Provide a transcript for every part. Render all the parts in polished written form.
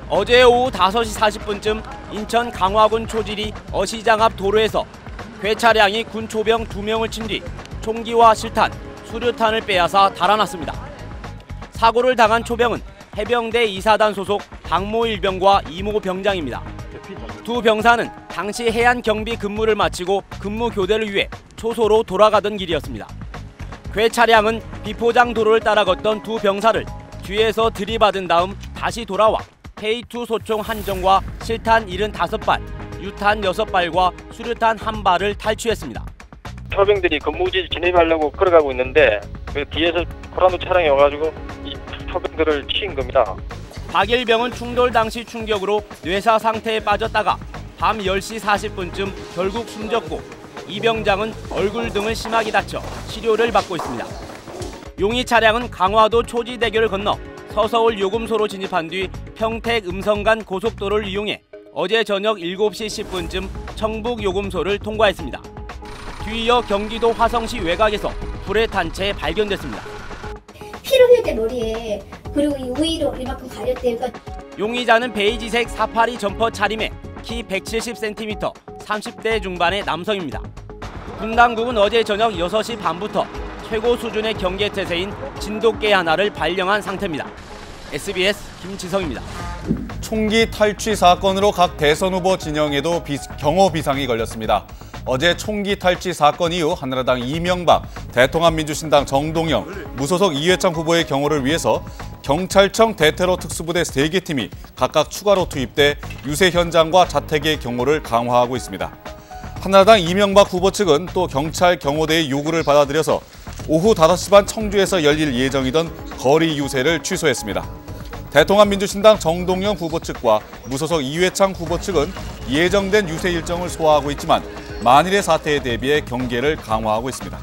어제 오후 5시 40분쯤 인천 강화군 초지리 어시장 앞 도로에서 괴차량이 군 초병 2명을 친 뒤 총기와 실탄, 수류탄을 빼앗아 달아났습니다. 사고를 당한 초병은 해병대 2사단 소속 박모 1병과 이모 병장입니다. 두 병사는 당시 해안 경비 근무를 마치고 근무 교대를 위해 초소로 돌아가던 길이었습니다. 괴차량은 비포장 도로를 따라 걷던 두 병사를 뒤에서 들이받은 다음 다시 돌아와 K2 소총 1정과 실탄 75발, 유탄 6발과 수류탄 1발을 탈취했습니다. 초병들이 근무지 진입하려고 걸어가고 있는데 그 뒤에서 고란도 차량이 와가지고 이 초병들을 치인 겁니다. 박일병은 충돌 당시 충격으로 뇌사 상태에 빠졌다가 밤 10시 40분쯤 결국 숨졌고 이 병장은 얼굴 등을 심하게 다쳐 치료를 받고 있습니다. 용의 차량은 강화도 초지대교를 건너 서서울 요금소로 진입한 뒤 평택 음성간 고속도로를 이용해 어제 저녁 7시 10분쯤 청북 요금소를 통과했습니다. 뒤이어 경기도 화성시 외곽에서 불에 탄 채 발견됐습니다. 피를 흘릴 때 머리에 그리고 이 우위로 이만큼 가렸대요. 용의자는 베이지색 사파리 점퍼 차림에 키 170cm, 30대 중반의 남성입니다. 군 당국은 어제 저녁 6시 반부터 최고 수준의 경계태세인 진돗개 하나를 발령한 상태입니다. SBS 김지성입니다. 총기 탈취 사건으로 각 대선 후보 진영에도 경호 비상이 걸렸습니다. 어제 총기 탈취 사건 이후 한나라당 이명박, 대통합민주신당 정동영, 무소속 이회창 후보의 경호를 위해서 경찰청 대테러 특수부대 3개 팀이 각각 추가로 투입돼 유세 현장과 자택의 경호를 강화하고 있습니다. 한나라당 이명박 후보 측은 또 경찰 경호대의 요구를 받아들여서 오후 5시 반 청주에서 열릴 예정이던 거리 유세를 취소했습니다. 대통합민주신당 정동영 후보 측과 무소속 이회창 후보 측은 예정된 유세 일정을 소화하고 있지만 만일의 사태에 대비해 경계를 강화하고 있습니다.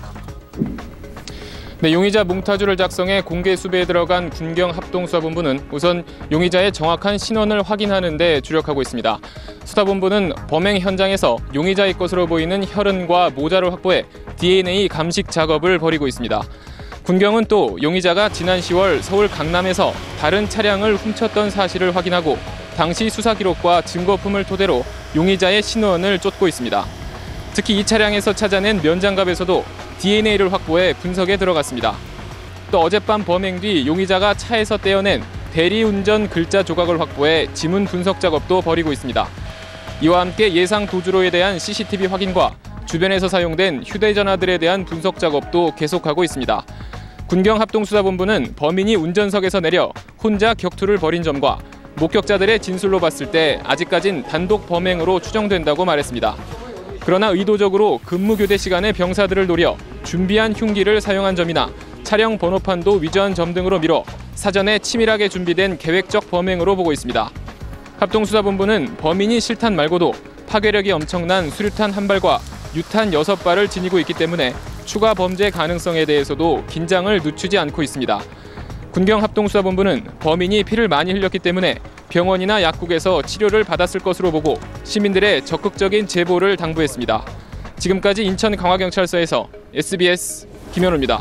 네, 용의자 몽타주를 작성해 공개 수배에 들어간 군경합동수사본부는 우선 용의자의 정확한 신원을 확인하는 데 주력하고 있습니다. 수사본부는 범행 현장에서 용의자의 것으로 보이는 혈흔과 모자를 확보해 DNA 감식 작업을 벌이고 있습니다. 군경은 또 용의자가 지난 10월 서울 강남에서 다른 차량을 훔쳤던 사실을 확인하고 당시 수사 기록과 증거품을 토대로 용의자의 신원을 쫓고 있습니다. 특히 이 차량에서 찾아낸 면장갑에서도 DNA를 확보해 분석에 들어갔습니다. 또 어젯밤 범행 뒤 용의자가 차에서 떼어낸 대리운전 글자 조각을 확보해 지문 분석 작업도 벌이고 있습니다. 이와 함께 예상 도주로에 대한 CCTV 확인과 주변에서 사용된 휴대전화들에 대한 분석 작업도 계속하고 있습니다. 군경합동수사본부는 범인이 운전석에서 내려 혼자 격투를 벌인 점과 목격자들의 진술로 봤을 때 아직까진 단독 범행으로 추정된다고 말했습니다. 그러나 의도적으로 근무교대 시간에 병사들을 노려 준비한 흉기를 사용한 점이나 차량 번호판도 위조한 점 등으로 미뤄 사전에 치밀하게 준비된 계획적 범행으로 보고 있습니다. 합동수사본부는 범인이 실탄 말고도 파괴력이 엄청난 수류탄 1발과 유탄 6발을 지니고 있기 때문에 추가 범죄 가능성에 대해서도 긴장을 늦추지 않고 있습니다. 군경합동수사본부는 범인이 피를 많이 흘렸기 때문에 병원이나 약국에서 치료를 받았을 것으로 보고 시민들의 적극적인 제보를 당부했습니다. 지금까지 인천 강화경찰서에서 SBS 김현우입니다.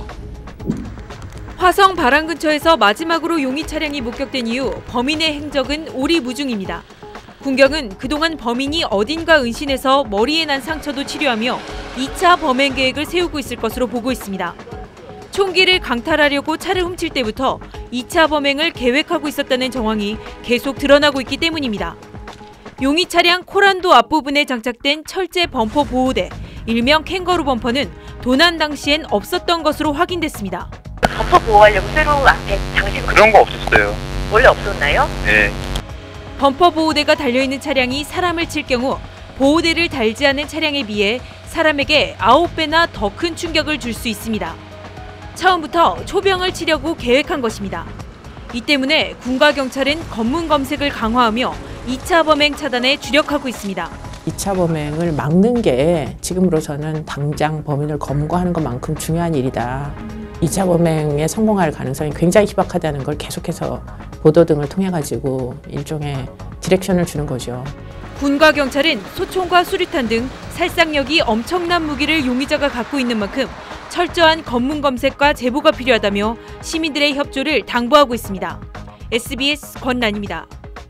화성 바람 근처에서 마지막으로 용의 차량이 목격된 이후 범인의 행적은 오리무중입니다. 군경은 그동안 범인이 어딘가 은신해서 머리에 난 상처도 치료하며 2차 범행 계획을 세우고 있을 것으로 보고 있습니다. 총기를 강탈하려고 차를 훔칠 때부터 2차 범행을 계획하고 있었다는 정황이 계속 드러나고 있기 때문입니다. 용의 차량 코란도 앞부분에 장착된 철제 범퍼 보호대, 일명 캥거루 범퍼는 도난 당시엔 없었던 것으로 확인됐습니다. 범퍼 보호하려고 새로 앞에 장식 그런 거 없었어요. 원래 없었나요? 네. 범퍼 보호대가 달려있는 차량이 사람을 칠 경우 보호대를 달지 않은 차량에 비해 사람에게 9배나 더 큰 충격을 줄 수 있습니다. 처음부터 초병을 치려고 계획한 것입니다. 이 때문에 군과 경찰은 검문 검색을 강화하며 2차 범행 차단에 주력하고 있습니다. 2차 범행을 막는 게 지금으로서는 당장 범인을 검거하는 것만큼 중요한 일이다. 2차 범행에 성공할 가능성이 굉장히 희박하다는 걸 계속해서 보도 등을 통해 가지고 일종의 디렉션을 주는 거죠. 군과 경찰은 소총과 수류탄 등 살상력이 엄청난 무기를 용의자가 갖고 있는 만큼 철저한 검문 검색과 제보가 필요하다며 시민들의 협조를 당부하고 있습니다. SBS 권란입니다.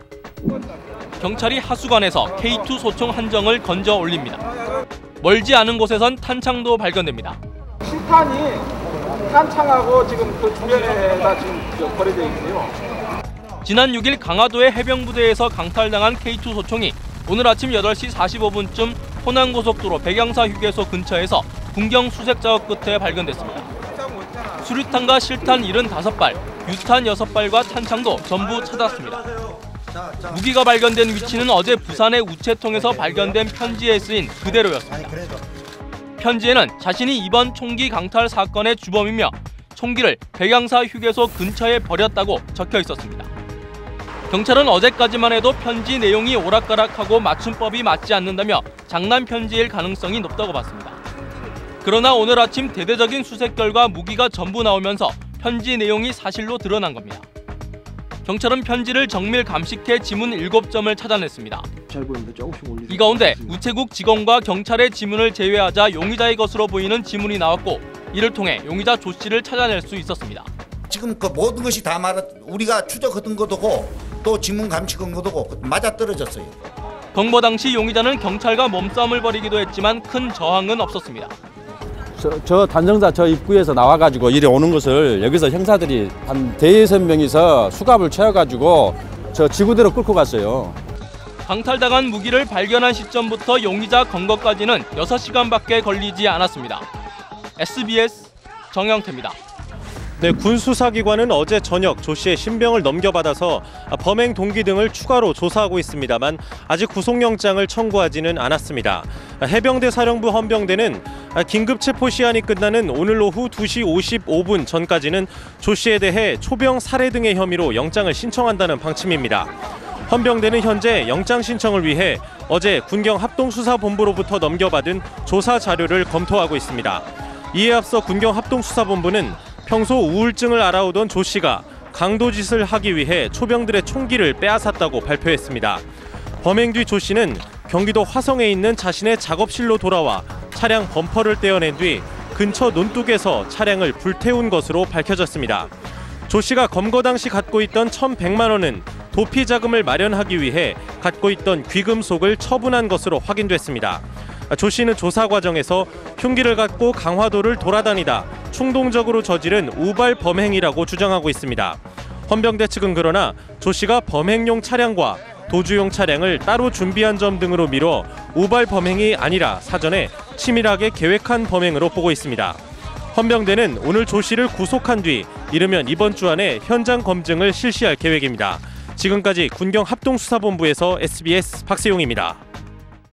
경찰이 하수관에서 K2 소총 한 정을 건져 올립니다. 멀지 않은 곳에선 탄창도 발견됩니다. 실탄이 탄창하고 지금 그 주변에다 지금 버려져 있고요. 지난 6일 강화도의 해병부대에서 강탈당한 K2 소총이 오늘 아침 8시 45분쯤 호남고속도로 백양사 휴게소 근처에서 군경 수색 작업 끝에 발견됐습니다. 수류탄과 실탄 75발, 유탄 6발과 탄창도 전부 찾았습니다. 무기가 발견된 위치는 어제 부산의 우체통에서 발견된 편지에 쓰인 그대로였습니다. 편지에는 자신이 이번 총기 강탈 사건의 주범이며 총기를 백양사 휴게소 근처에 버렸다고 적혀 있었습니다. 경찰은 어제까지만 해도 편지 내용이 오락가락하고 맞춤법이 맞지 않는다며 장난 편지일 가능성이 높다고 봤습니다. 그러나 오늘 아침 대대적인 수색 결과 무기가 전부 나오면서 편지 내용이 사실로 드러난 겁니다. 경찰은 편지를 정밀 감식해 지문 7점을 찾아냈습니다. 이 가운데 우체국 직원과 경찰의 지문을 제외하자 용의자의 것으로 보이는 지문이 나왔고 이를 통해 용의자 조 씨를 찾아낼 수 있었습니다. 지금 그 모든 것이 다 우리가 추적했던 것도고 또 지문 감식한 것도고 맞아떨어졌어요. 검거 당시 용의자는 경찰과 몸싸움을 벌이기도 했지만 큰 저항은 없었습니다. 저 단정사 저 입구에서 나와가지고 이리 오는 것을 여기서 형사들이 한 5-6명이서 수갑을 채워가지고 저 지구대로 끌고 갔어요. 강탈당한 무기를 발견한 시점부터 용의자 검거까지는 6시간밖에 걸리지 않았습니다. SBS 정영태입니다. 네, 군수사기관은 어제 저녁 조 씨의 신병을 넘겨받아서 범행 동기 등을 추가로 조사하고 있습니다만 아직 구속영장을 청구하지는 않았습니다. 해병대 사령부 헌병대는 긴급 체포 시한이 끝나는 오늘 오후 2시 55분 전까지는 조 씨에 대해 초병 살해 등의 혐의로 영장을 신청한다는 방침입니다. 헌병대는 현재 영장 신청을 위해 어제 군경 합동수사본부로부터 넘겨받은 조사 자료를 검토하고 있습니다. 이에 앞서 군경 합동수사본부는 평소 우울증을 앓아오던 조 씨가 강도짓을 하기 위해 초병들의 총기를 빼앗았다고 발표했습니다. 범행 뒤 조 씨는 경기도 화성에 있는 자신의 작업실로 돌아와 차량 범퍼를 떼어낸 뒤 근처 논둑에서 차량을 불태운 것으로 밝혀졌습니다. 조 씨가 검거 당시 갖고 있던 1,100만 원은 도피 자금을 마련하기 위해 갖고 있던 귀금속을 처분한 것으로 확인됐습니다. 조 씨는 조사 과정에서 흉기를 갖고 강화도를 돌아다니다 충동적으로 저지른 우발 범행이라고 주장하고 있습니다. 헌병대 측은 그러나 조 씨가 범행용 차량과 도주용 차량을 따로 준비한 점 등으로 미뤄 우발 범행이 아니라 사전에 치밀하게 계획한 범행으로 보고 있습니다. 헌병대는 오늘 조 씨를 구속한 뒤 이르면 이번 주 안에 현장 검증을 실시할 계획입니다. 지금까지 군경 합동수사본부에서 SBS 박세용입니다.